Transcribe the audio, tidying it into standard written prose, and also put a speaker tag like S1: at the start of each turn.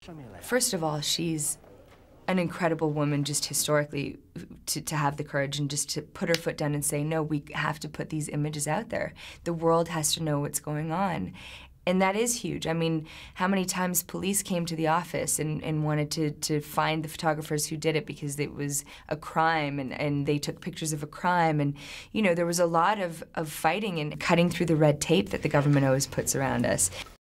S1: First of all, she's an incredible woman just historically to have the courage and just to put her foot down and say, no, we have to put these images out there. The world has to know what's going on. And that is huge. I mean, how many times police came to the office and wanted to find the photographers who did it because it was a crime and they took pictures of a crime. And, you know, there was a lot of fighting and cutting through the red tape that the government always puts around us.